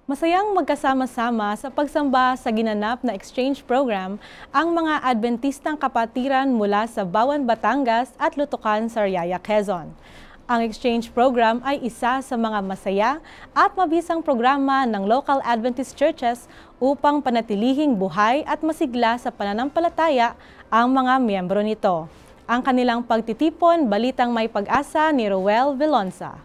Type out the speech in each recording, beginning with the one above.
Masayang magkasama-sama sa pagsamba sa ginanap na exchange program ang mga Adventistang kapatiran mula sa Bawan, Batangas at Lutukan, Sariaya, Quezon. Ang exchange program ay isa sa mga masaya at mabisang programa ng local Adventist churches upang panatilihing buhay at masigla sa pananampalataya ang mga miyembro nito. Ang kanilang pagtitipon, balitang may pag-asa ni Roel Vilonza.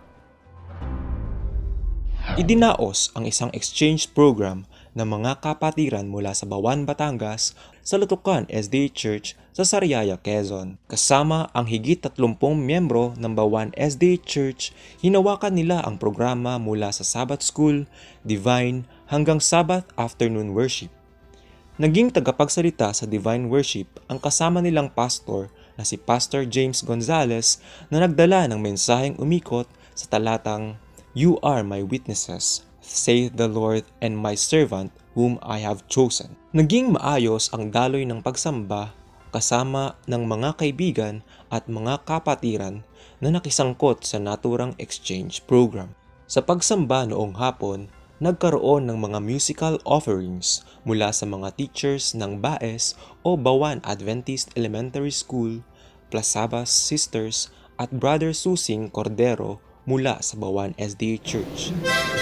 Idinaos ang isang exchange program ng mga kapatiran mula sa Bawan, Batangas sa Lutukan SDA Church sa Sariaya, Quezon. Kasama ang higit 30 miyembro ng Bawan SDA Church, hinawakan nila ang programa mula sa Sabbath School, Divine hanggang Sabbath Afternoon Worship. Naging tagapagsalita sa Divine Worship ang kasama nilang pastor na si Pastor James Gonzalez na nagdala ng mensaheng umikot sa talatang "You are my witnesses, saith the Lord, and my servant whom I have chosen." Naging maayos ang daloy ng pagsamba kasama ng mga kaibigan at mga kapatiran na nakisangkot sa naturang exchange program. Sa pagsamba noong hapon, nagkaroon ng mga musical offerings mula sa mga teachers ng BAES o Bawan Adventist Elementary School, Plasabas Sisters at Brother Susing Cordero mula sa Bawan SDA Church.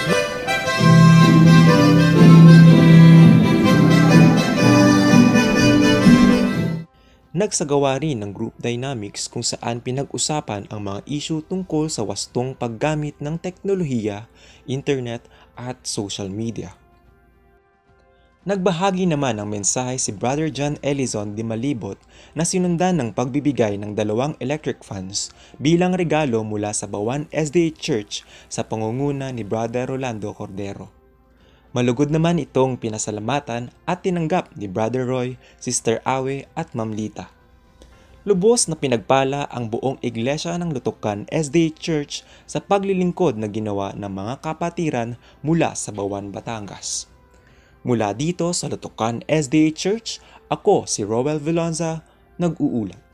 Nagsagawa rin ng group dynamics kung saan pinag-usapan ang mga issue tungkol sa wastong paggamit ng teknolohiya, internet at social media. Nagbahagi naman ng mensahe si Brother John Elizon de Malibot na sinundan ng pagbibigay ng 2 electric fans bilang regalo mula sa Bawan SDA Church sa pangunguna ni Brother Rolando Cordero. Malugod naman itong pinasalamatan at tinanggap ni Brother Roy, Sister Awe at Ma'am Lita. Lubos na pinagpala ang buong iglesia ng Lutukan SDA Church sa paglilingkod na ginawa ng mga kapatiran mula sa Bawan, Batangas. Mula dito sa Lutukan SDA Church, ako si Roel Vilonza, nag-uulat.